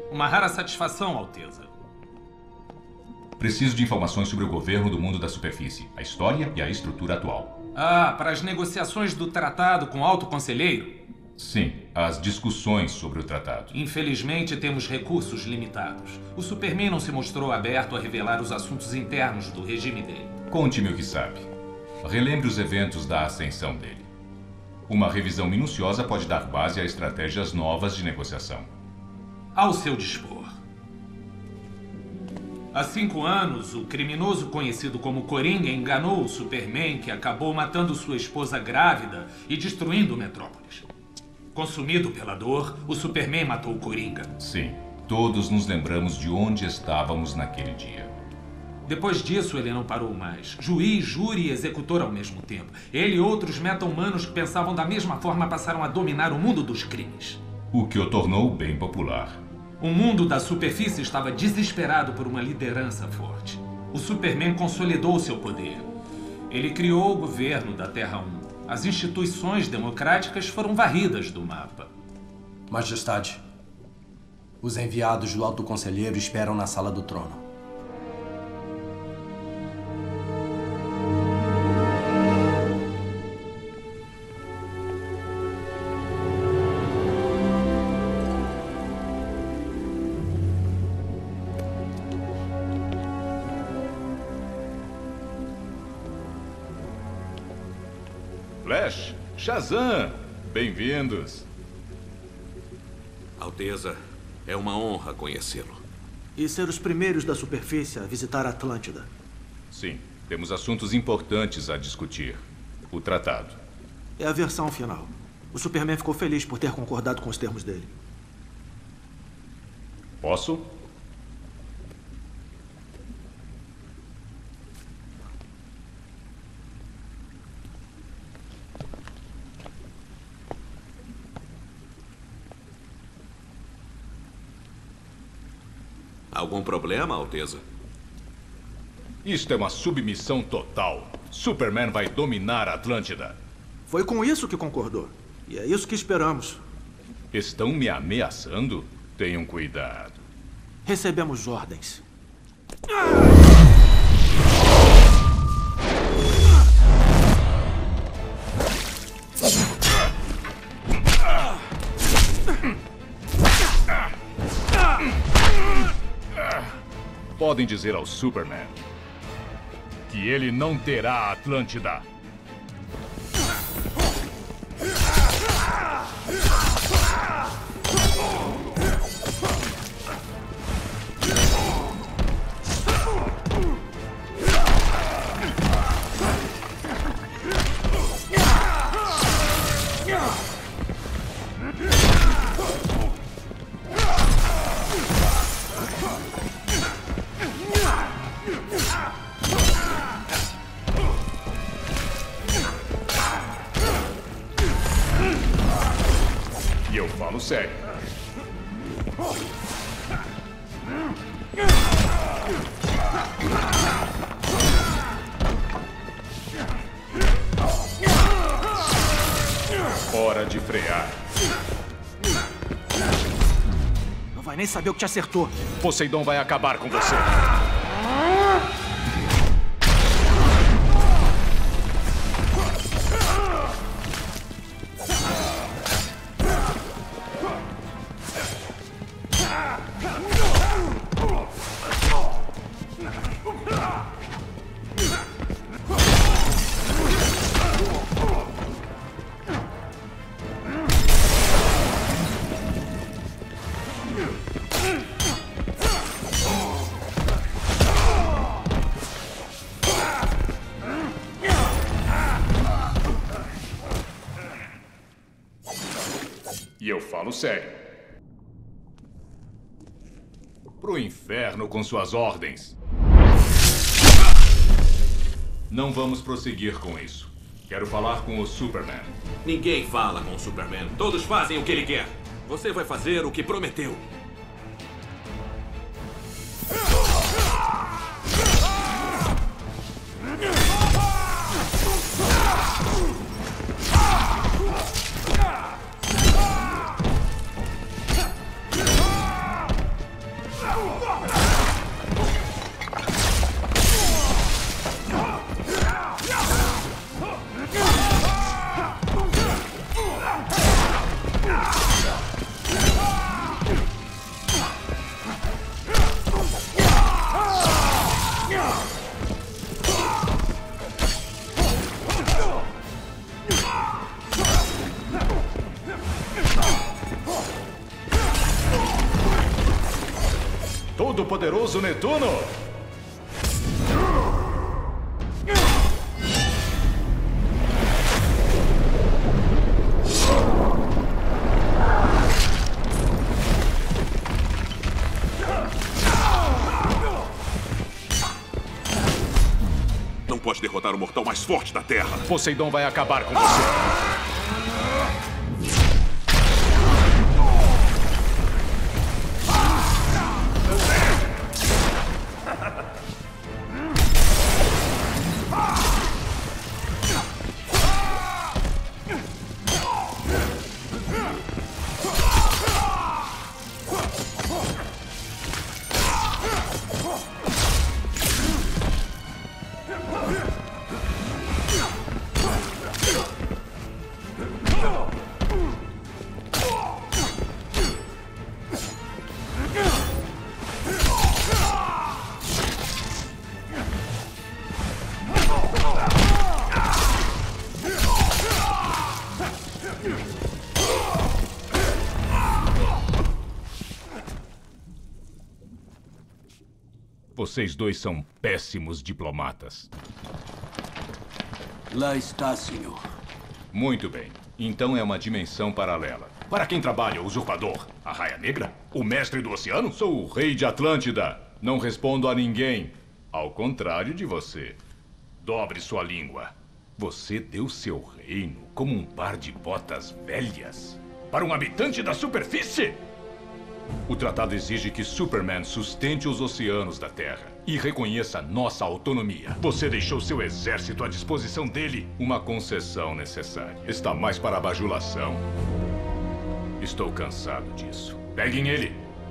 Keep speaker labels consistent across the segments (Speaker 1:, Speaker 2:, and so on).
Speaker 1: Uma rara satisfação, Alteza.
Speaker 2: Preciso de informações sobre o governo do mundo da superfície, a história e a estrutura atual.
Speaker 1: Para as negociações do tratado com o Alto Conselheiro?
Speaker 2: Sim, as discussões sobre o tratado.
Speaker 1: Infelizmente, temos recursos limitados. O Superman não se mostrou aberto a revelar os assuntos internos do regime dele.
Speaker 2: Conte-me o que sabe. Relembre os eventos da ascensão dele. Uma revisão minuciosa pode dar base a estratégias novas de negociação.
Speaker 1: Ao seu dispor. Há 5 anos, o criminoso conhecido como Coringa enganou o Superman, que acabou matando sua esposa grávida e destruindo Metrópolis. Consumido pela dor, o Superman matou o Coringa.
Speaker 2: Sim, todos nos lembramos de onde estávamos naquele dia.
Speaker 1: Depois disso, ele não parou mais. Juiz, júri e executor ao mesmo tempo. Ele e outros meta-humanos que pensavam da mesma forma passaram a dominar o mundo dos crimes.
Speaker 2: O que o tornou bem popular.
Speaker 1: O mundo da superfície estava desesperado por uma liderança forte. O Superman consolidou seu poder. Ele criou o governo da Terra 1. As instituições democráticas foram varridas do mapa.
Speaker 3: Majestade, os enviados do Alto Conselheiro esperam na Sala do Trono.
Speaker 2: Flash, Shazam, bem-vindos.
Speaker 4: Alteza, é uma honra conhecê-lo.
Speaker 5: E ser os primeiros da superfície a visitar a Atlântida.
Speaker 2: Sim, temos assuntos importantes a discutir. O tratado.
Speaker 5: É a versão final. O Superman ficou feliz por ter concordado com os termos dele.
Speaker 2: Posso?
Speaker 4: Algum problema, Alteza?
Speaker 2: Isto é uma submissão total. Superman vai dominar a Atlântida.
Speaker 5: Foi com isso que concordou. E é isso que esperamos.
Speaker 2: Estão me ameaçando? Tenham cuidado.
Speaker 5: Recebemos ordens.
Speaker 2: Podem dizer ao Superman que ele não terá a Atlântida. E eu falo sério. Hora de frear.
Speaker 5: Não vai nem saber o que te acertou.
Speaker 2: Poseidon vai acabar com você. E eu falo sério. Pro inferno com suas ordens. Não vamos prosseguir com isso. Quero falar com o Superman.
Speaker 4: Ninguém fala com o Superman. Todos fazem o que ele quer. Você vai fazer o que prometeu.
Speaker 2: Todo-Poderoso Netuno!
Speaker 4: Não pode derrotar o mortal mais forte da Terra.
Speaker 2: Poseidon vai acabar com você. Vocês dois são péssimos diplomatas.
Speaker 6: Lá está, senhor.
Speaker 2: Muito bem. Então é uma dimensão paralela. Para quem trabalha, o usurpador? A Raia Negra? O mestre do oceano? Sou o rei de Atlântida. Não respondo a ninguém. Ao contrário de você. Dobre sua língua. Você deu seu reino como um par de botas velhas para um habitante da superfície? O tratado exige que Superman sustente os oceanos da Terra e reconheça nossa autonomia. Você deixou seu exército à disposição dele. Uma concessão necessária. Está mais para a bajulação. Estou cansado disso. Peguem ele.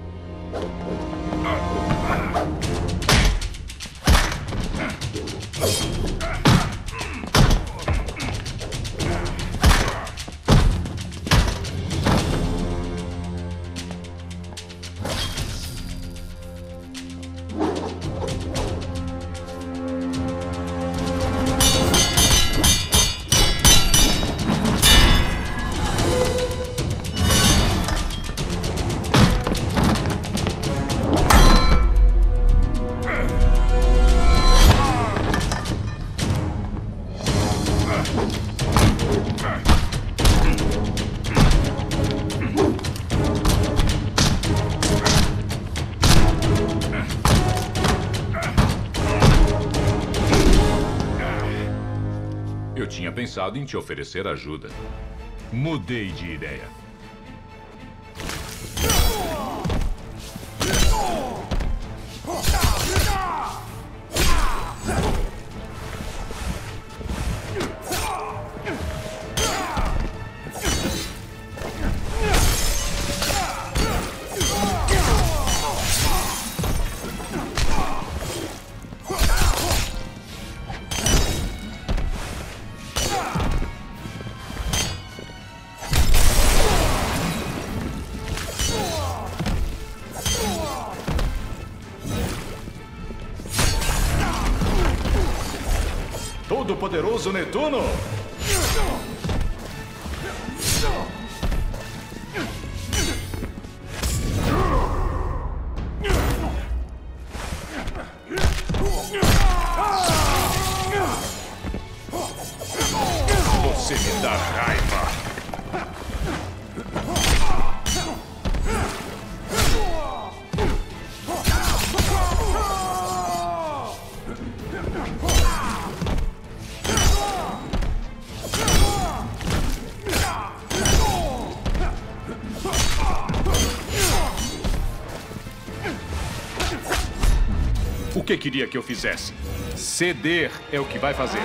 Speaker 2: Eu tinha pensado em te oferecer ajuda. Mudei de ideia. Todo-Poderoso Netuno! Você me dá raiva! O que queria que eu fizesse? Ceder é o que vai fazer.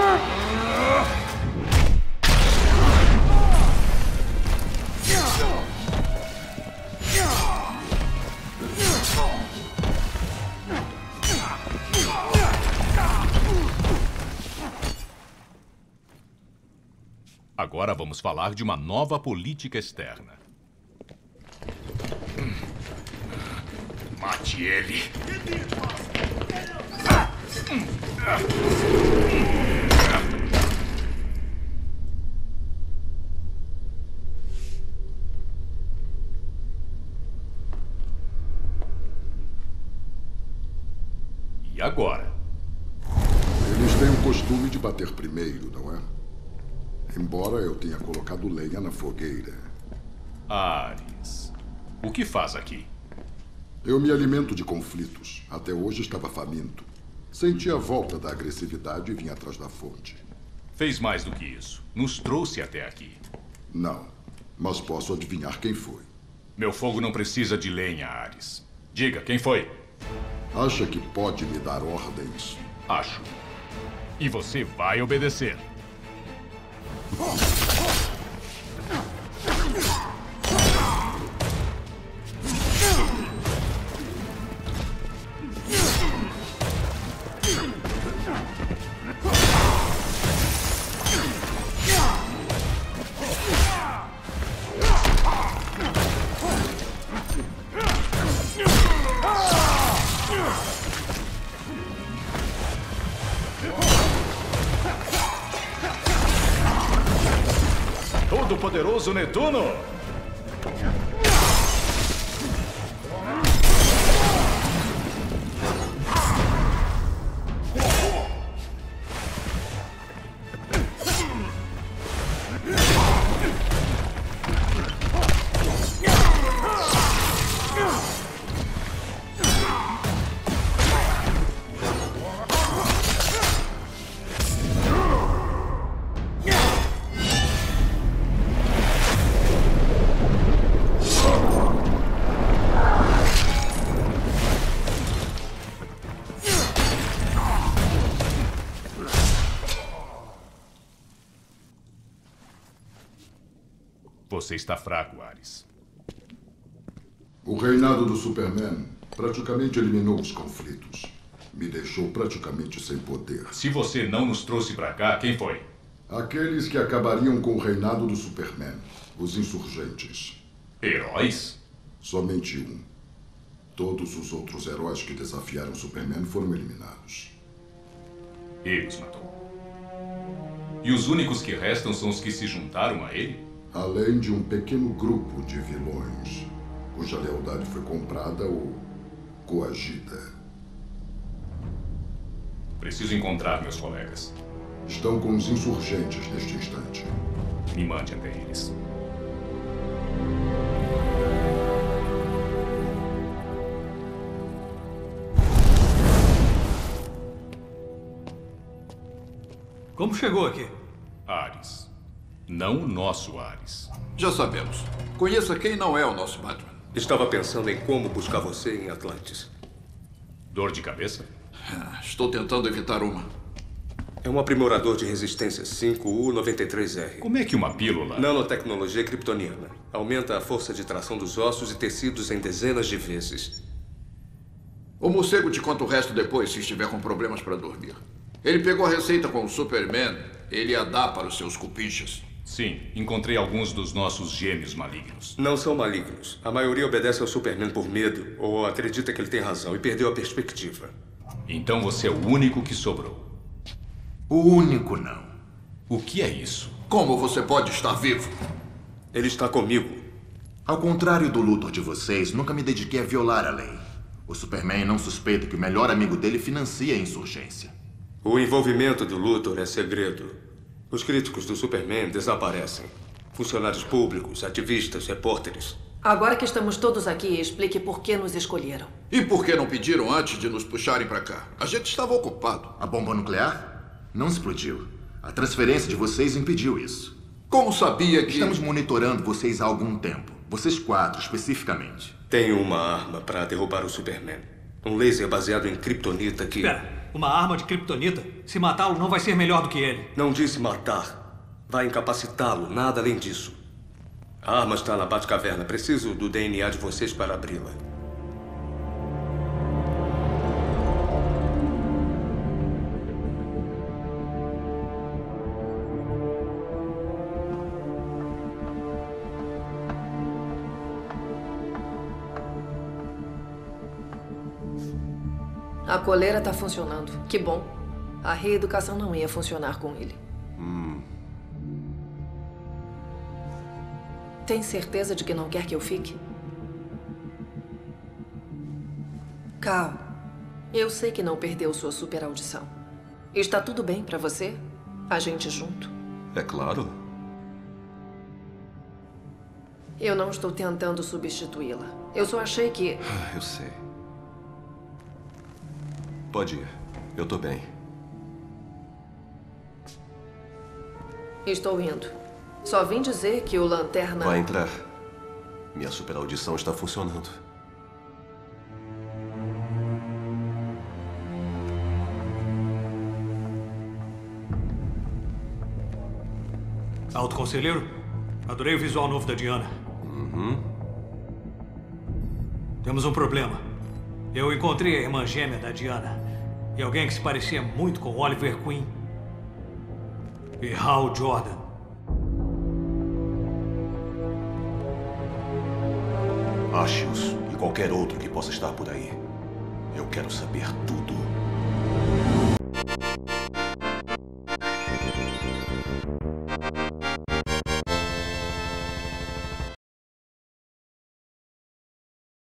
Speaker 2: Agora vamos falar de uma nova política externa. Mate ele. agora?
Speaker 6: Eles têm o costume de bater primeiro, não é? Embora eu tenha colocado lenha na fogueira.
Speaker 2: Ares, o que faz aqui?
Speaker 6: Eu me alimento de conflitos. Até hoje estava faminto. Senti a volta da agressividade e vim atrás da fonte.
Speaker 2: Fez mais do que isso. Nos trouxe até aqui.
Speaker 6: Não, mas posso adivinhar quem foi.
Speaker 2: Meu fogo não precisa de lenha, Ares. Diga, quem foi?
Speaker 6: Acha que pode me dar ordens?
Speaker 2: Acho. E você vai obedecer. Todo-Poderoso Netuno! Você está fraco, Ares.
Speaker 6: O reinado do Superman praticamente eliminou os conflitos. Me deixou praticamente sem poder.
Speaker 2: Se você não nos trouxe pra cá, quem foi?
Speaker 6: Aqueles que acabariam com o reinado do Superman. Os insurgentes.
Speaker 2: Heróis?
Speaker 6: Somente um. Todos os outros heróis que desafiaram o Superman foram eliminados.
Speaker 2: Ele os matou. E os únicos que restam são os que se juntaram a ele?
Speaker 6: Além de um pequeno grupo de vilões, cuja lealdade foi comprada ou coagida.
Speaker 2: Preciso encontrar meus colegas.
Speaker 6: Estão com os insurgentes neste instante.
Speaker 2: Me mande até eles.
Speaker 5: Como chegou aqui?
Speaker 2: Ares. Não o nosso Ares.
Speaker 7: Já sabemos. Conheça quem não é o nosso Batman.
Speaker 8: Estava pensando em como buscar você em Atlantis.
Speaker 2: Dor de cabeça?
Speaker 7: Estou tentando evitar uma.
Speaker 8: É um aprimorador de resistência 5U93R.
Speaker 2: Como é que uma pílula...
Speaker 8: Nanotecnologia kryptoniana. Aumenta a força de tração dos ossos e tecidos em dezenas de vezes.
Speaker 7: O morcego te conta o resto depois, se estiver com problemas para dormir. Ele pegou a receita com o Superman. Ele a dá para os seus cupinchas.
Speaker 2: Sim, encontrei alguns dos nossos gêmeos malignos.
Speaker 8: Não são malignos. A maioria obedece ao Superman por medo ou acredita que ele tem razão e perdeu a perspectiva.
Speaker 2: Então você é o único que sobrou.
Speaker 9: O único não.
Speaker 2: O que é isso?
Speaker 7: Como você pode estar vivo?
Speaker 8: Ele está comigo.
Speaker 9: Ao contrário do Luthor de vocês, nunca me dediquei a violar a lei. O Superman não suspeita que o melhor amigo dele financia a insurgência.
Speaker 8: O envolvimento do Luthor é segredo. Os críticos do Superman desaparecem. Funcionários públicos, ativistas, repórteres.
Speaker 10: Agora que estamos todos aqui, explique por que nos escolheram.
Speaker 7: E por que não pediram antes de nos puxarem para cá? A gente estava ocupado.
Speaker 9: A bomba nuclear não explodiu. A transferência de vocês impediu isso.
Speaker 7: Como sabia que...
Speaker 9: Estamos monitorando vocês há algum tempo. Vocês 4, especificamente.
Speaker 8: Tenho uma arma para derrubar o Superman. Um laser baseado em kryptonita que...
Speaker 5: Espera, uma arma de kryptonita? Se matá-lo, não vai ser melhor do que ele.
Speaker 8: Não disse matar. Vai incapacitá-lo, nada além disso. A arma está na Batcaverna. Preciso do DNA de vocês para abri-la.
Speaker 10: A coleira está funcionando. Que bom. A reeducação não ia funcionar com ele. Tem certeza de que não quer que eu fique? Cal, Eu sei que não perdeu sua super audição. Está tudo bem pra você? A gente junto?
Speaker 11: É claro.
Speaker 10: Eu não estou tentando substituí-la. Eu só achei que...
Speaker 11: Eu sei. Pode ir. Eu tô bem.
Speaker 10: Estou indo. Só vim dizer que o Lanterna...
Speaker 11: Vai entrar. Minha super audição está funcionando.
Speaker 12: Alto Conselheiro, adorei o visual novo da Diana. Temos um problema. Eu encontrei a irmã gêmea da Diana e alguém que se parecia muito com Oliver Queen e Hal Jordan.
Speaker 11: Ache-os e qualquer outro que possa estar por aí. Eu quero saber tudo.